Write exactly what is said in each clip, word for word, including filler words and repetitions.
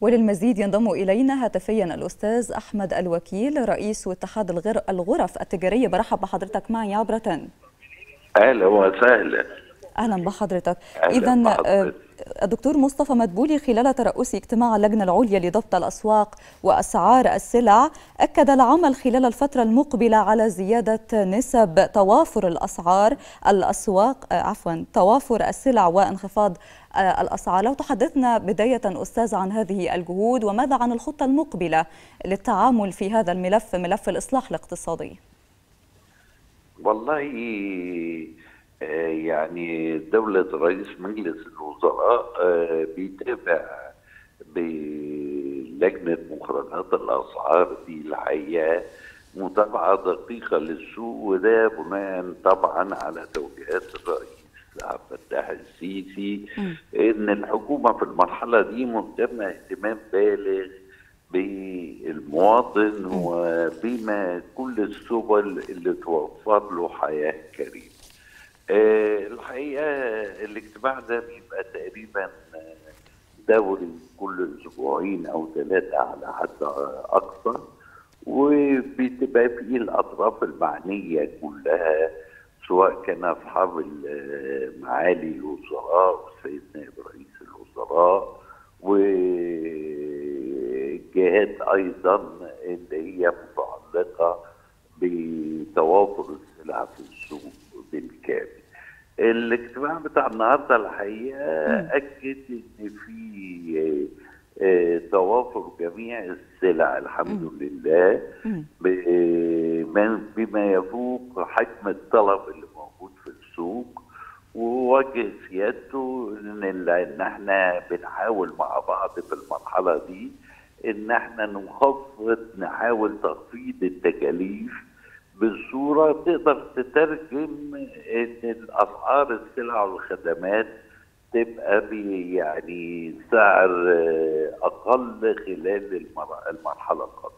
وللمزيد ينضم إلينا هاتفيا الأستاذ أحمد الوكيل رئيس اتحاد الغرف التجارية. برحب بحضرتك معي عبر تن. أهلا وسهلا. أهلا بحضرتك. أهلا إذن بحضرتك. الدكتور مصطفى مدبولي خلال ترأس اجتماع اللجنة العليا لضبط الأسواق وأسعار السلع أكد العمل خلال الفترة المقبلة على زيادة نسب توافر الأسعار الأسواق عفوا توافر السلع وانخفاض الأسعار. لو تحدثنا بداية أستاذ عن هذه الجهود، وماذا عن الخطة المقبلة للتعامل في هذا الملف، ملف الإصلاح الاقتصادي؟ والله يعني دولة رئيس مجلس الوزراء بيتابع بلجنة مقارنات الأسعار دي الحقيقة متابعة دقيقة للسوق، وده بناء طبعا على توجيهات الرئيس عبد الفتاح السيسي إن الحكومة في المرحلة دي مهتمة اهتمام بالغ بالمواطن وبما كل السبل اللي توفر له حياة كريمة. أه الحقيقة الاجتماع ده بيبقى تقريبا دوري كل اسبوعين او ثلاثة على حد اقصى، وبتبقى فيه الاطراف المعنية كلها، سواء كان اصحاب معالي الوزراء والسيد نائب رئيس الوزراء وجهات ايضا اللي هي متعلقة بتوافر السلع في السوق بالكامل. الاجتماع بتاع النهارده الحقيقه اكد ان في توافر جميع السلع الحمد لله بما يفوق حجم الطلب اللي موجود في السوق، ووجه سيادته ان ان احنا بنحاول مع بعض في المرحله دي ان احنا نخفض نحاول تخفيض التكاليف بصورة تقدر تترجم ان الاسعار السلع والخدمات تبقى يعني سعر اقل خلال المرحلة القادمة.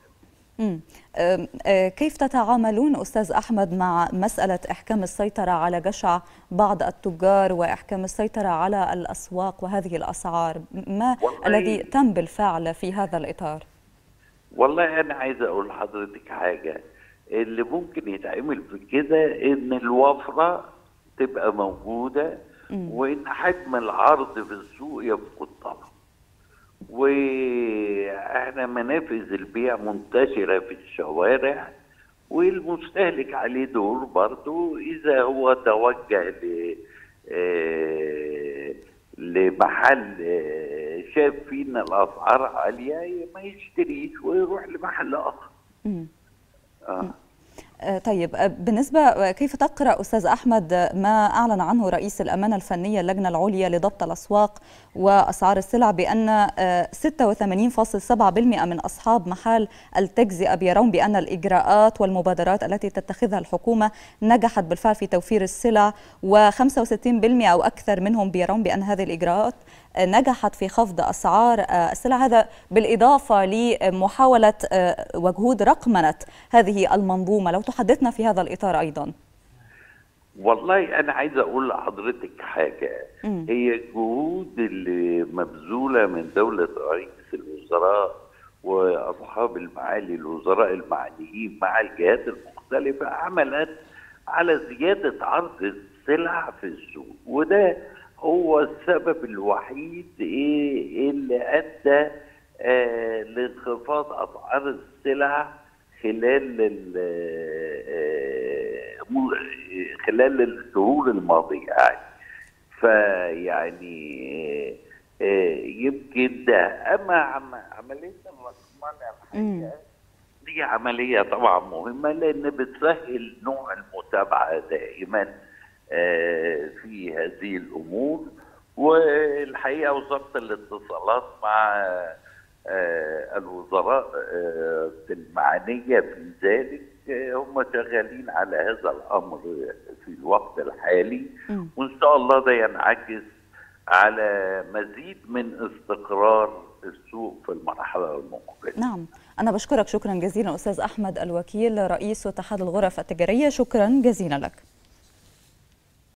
كيف تتعاملون أستاذ أحمد مع مسألة إحكام السيطرة على جشع بعض التجار وإحكام السيطرة على الأسواق وهذه الأسعار؟ ما الذي تم بالفعل في هذا الإطار؟ والله أنا عايز أقول لحضرتك حاجة، اللي ممكن يتعمل في كده ان الوفرة تبقى موجودة وان حجم العرض في السوق يفوق الطلب، واحنا منافذ البيع منتشرة في الشوارع، والمستهلك عليه دور برضه اذا هو توجه ل لمحل شاف فيه ان الاسعار عالية ما يشتريش ويروح لمحل اخر. آه. طيب بالنسبة كيف تقرأ أستاذ أحمد ما أعلن عنه رئيس الأمانة الفنية اللجنة العليا لضبط الأسواق وأسعار السلع بأن ستة وثمانين فاصلة سبعة بالمئة من أصحاب محال التجزئة بيرون بأن الإجراءات والمبادرات التي تتخذها الحكومة نجحت بالفعل في توفير السلع، وخمسة وستين بالمئة أو أكثر منهم بيرون بأن هذه الإجراءات نجحت في خفض أسعار السلع، هذا بالإضافة لمحاولة وجهود رقمنة هذه المنظومة. لو تحدثنا في هذا الإطار أيضا. والله أنا عايز أقول لحضرتك حاجة، م. هي الجهود اللي مبذولة من دولة رئيس الوزراء وأصحاب المعالي الوزراء المعنيين مع الجهات المختلفة عملت على زيادة عرض السلع في السوق، وده هو السبب الوحيد ايه اللي ادى آه لانخفاض اسعار السلع خلال آه خلال الشهور الماضيه يعني. فيعني آه يمكن ده، اما عمليه الرقمنه الحقيقه دي عمليه طبعا مهمه لان بتسهل نوع المتابعه دائما في هذه الامور، والحقيقه وزاره الاتصالات مع الوزراء المعنيه في ذلك هم شغالين على هذا الامر في الوقت الحالي، وان شاء الله ده ينعكس على مزيد من استقرار السوق في المرحله المقبله. نعم، أنا بشكرك شكرا جزيلا أستاذ أحمد الوكيل رئيس اتحاد الغرف التجارية، شكرا جزيلا لك.